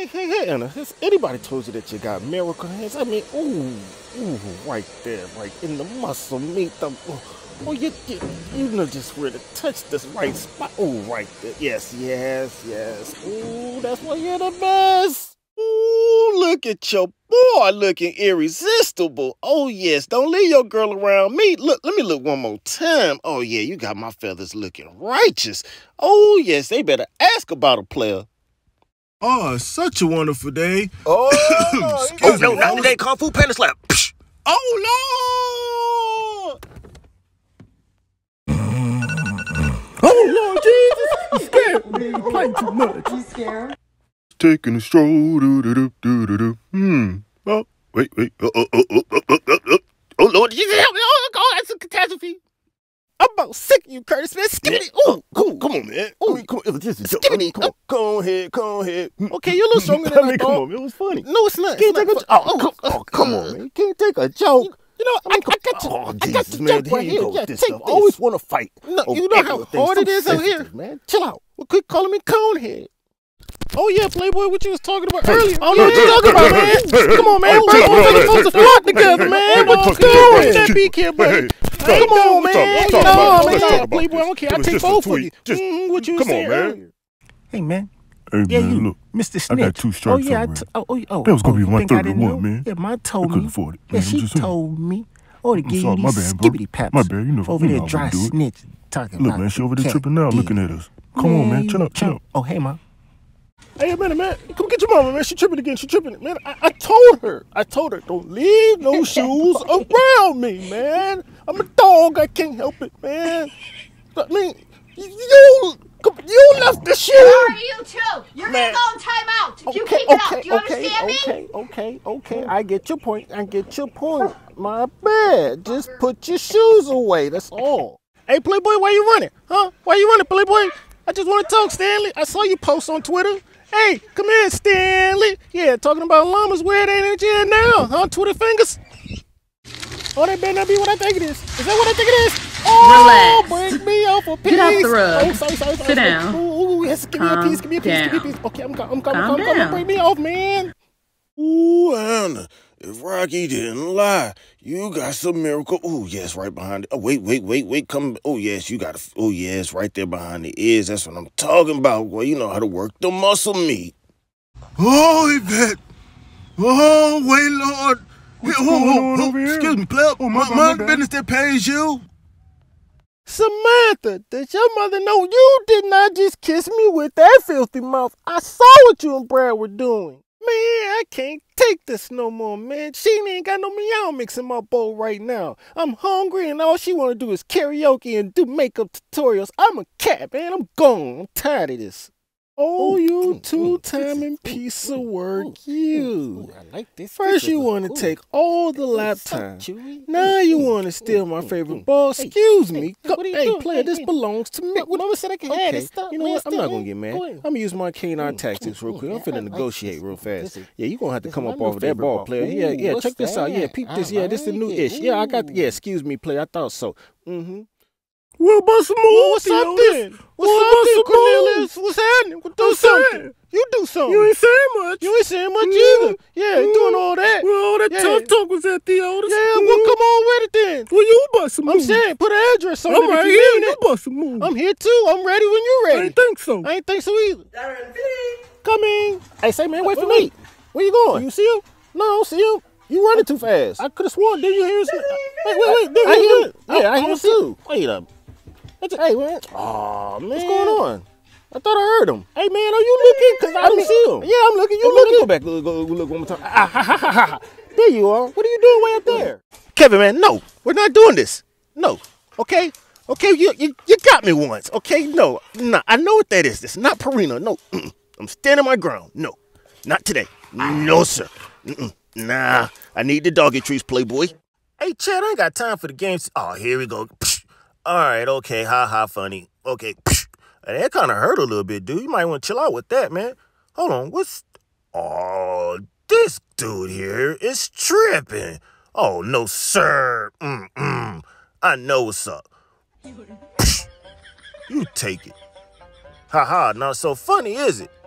hey, Anna, has anybody told you that you got miracle hands? I mean, ooh, right there, right in the muscle meat. You know just where to touch this right spot. Oh, right there. Yes. Ooh, that's why you're the best. Ooh, look at your boy looking irresistible. Oh, yes, don't leave your girl around me. Look, let me look one more time. Oh, yeah, you got my feathers looking righteous. Oh, yes, they better ask about a player. Oh, such a wonderful day. Oh, no, not today. Kung Fu Panda Slap. Oh, Lord! Oh, Lord Jesus! You scared me. You playing too much. You scared? Taking a stroll. Oh, wait. Oh, Lord Jesus, help me. Oh, that's a catastrophe. I'm about sick of you, Curtis, man. Skippity. Oh, come on, man. Ooh, come on. Just a joke. Skippity. Come on, ahead. Okay, you're a little stronger than I thought. Come on, man. It was funny. No, it's not. Can't take a joke. Oh, come on, man. Can't take a joke. You know, I got you. Oh, I got Jesus, the man. joke right Here here. you go. Yeah, This take stuff. this. Always want to fight. No, over you know how everything. hard it is So out here, sensitive, man. Chill out. Well, quit calling me Conehead. Oh yeah, Playboy, what you was talking about Hey, earlier. hey, Oh, what you hey, talking about, man? Come on, man. We're supposed to flock together, man. What's going on? That beak here, buddy. Come on, man. No, man. Playboy, I don't care. I take both of you. What you was saying earlier? Hey, man. Hey, Yeah, man, you, look. Mr. Snitch. I got 2 strikes Oh, yeah. already. That was gonna be you my think I third didn't one, know? man. Yeah, Mom I told couldn't me. afford it. Yeah, Man, she I'm just saying. told me. Oh, to give you sorry, my these bad, bro. skibbity paps. My bad, you know Over I there, wouldn't dry do it. snitch talking Look, about man, she over there cat tripping now, dick. looking at us. Come on, man. Chill out. Oh, hey, Mom. Hey, a minute, man. Come get your mama, man. She tripping again. Man, I told her, don't leave no shoes around me, man. I'm a dog. I can't help it, man. I mean, you left the shoe. Who are you two? You're Man. gonna go in timeout if you keep it up. Do you understand me? Okay. I get your point. My bad. Just put your shoes away. That's all. Hey, Playboy, why you running? Huh? Why you running, Playboy? I just want to talk, Stanley. I saw you post on Twitter. Hey, come here, Stanley. Yeah, talking about llamas. Where they in jail now? Huh? Twitter fingers? Oh, that better not be what I think it is. Is that what I think it is? Oh, Relax. break me off a piece. Get off the rug. Oh, sorry. Sit down. Ooh, yes, give me a piece. down. Okay, I'm coming. Calm down. Break me off, man. Ooh, Anna, if Rocky didn't lie, you got some miracle. Ooh, yes, right behind it. Oh, wait, come. Oh, yes, you got it. Oh, yes, right there behind the ears. That's what I'm talking about. Well, you know how to work the muscle meat. Oh, Yvette. Oh, wait, Lord. What's going on over here? Excuse me, pleb. Oh, my bad. business that pays you. Samantha, does your mother know you did not just kiss me with that filthy mouth? I saw what you and Brad were doing. Man, I can't take this no more, man. She ain't got no meow mix in my bowl right now. I'm hungry and all she want to do is karaoke and do makeup tutorials. I'm a cat, man. I'm gone. I'm tired of this. Oh, you two-timing piece of work, you. I like this. First you want to take all the lap time. Now you want to steal my favorite ball. Excuse me. Hey, player, this belongs to me. Mama said I can have this stuff. You know what? I'm not going to get mad. I'm going to use my canine tactics real quick. I'm finna negotiate real fast. Yeah, you going to have to come up off of that ball, player. Yeah, check this out. Yeah, peep this. Yeah, this is the new ish. Yeah, I got, excuse me, player. I thought so. Well, about some more. What's up then? What's up then, Cornelius? What's happening? Do something. You do something. You ain't saying much. You ain't saying much either. Yeah, you doing all that. Well, all that tough talk was at the oldest. Yeah, well, come on with it then. Well, you bust some I'm saying, put an address on it. I'm right here. You bust some moves. I'm here too. I'm ready when you're ready. I ain't think so. I ain't think so either. Coming. Hey, say, man, wait for me. Where you going? You see him? No, I don't see him. You running too fast. I could have sworn. Did you hear him? Wait. I hear him. Yeah, I hear him too. Wait up. Hey, man. Oh, man. What's going on? I thought I heard him. Hey, man, are you looking? Because I don't see him. Yeah, I'm looking. You looking? Go back. Look one more time. There you are. What are you doing way up there? Kevin, man, no. We're not doing this. No. Okay? Okay, you got me once. Okay? No. Nah, I know what that is. It's not Purina. No. I'm standing my ground. No. Not today. No, sir. Nah. I need the doggy trees, Playboy. Hey, Chad, I ain't got time for the games. Oh, here we go. Psh. All right, okay. Ha, funny. Okay. Psh. That kind of hurt a little bit, dude. You might want to chill out with that, man. Hold on. Oh, this dude here is tripping. Oh, no, sir. I know what's up. Psh. You take it. Ha, not so funny, is it?